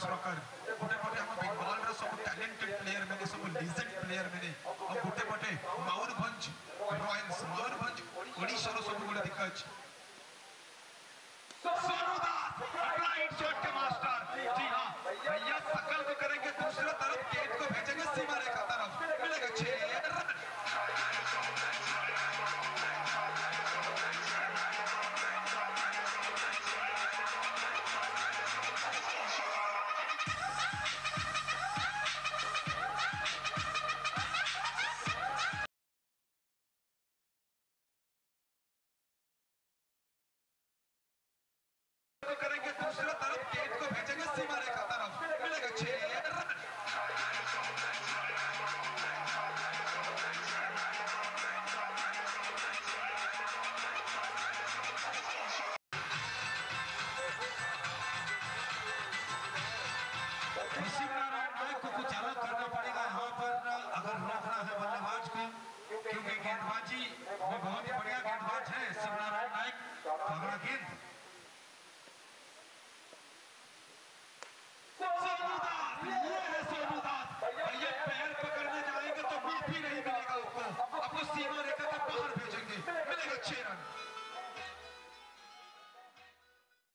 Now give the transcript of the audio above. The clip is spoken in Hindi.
प्रकार गोटे पटे हम बेंगल रो सब टैलेंटेड प्लेयर मैंने सब लीजेंड प्लेयर मैंने और गोटे पटे मयूरभंज रॉयल्स मयूरभंज ओडिशा रो सब गुले दिखा अछि सोनूदास राइट शॉट के मास्टर। जी हां भैया सकल को करेंगे दूसरी तरफ गेट को भेजेंगे सीमा रेखा तरफ मिलेगा 6 रन। करेंगे दूसरी तरफ गेट को भेजेंगे सीमा रेखा तरफ मिलेगा 6 रन। खुशी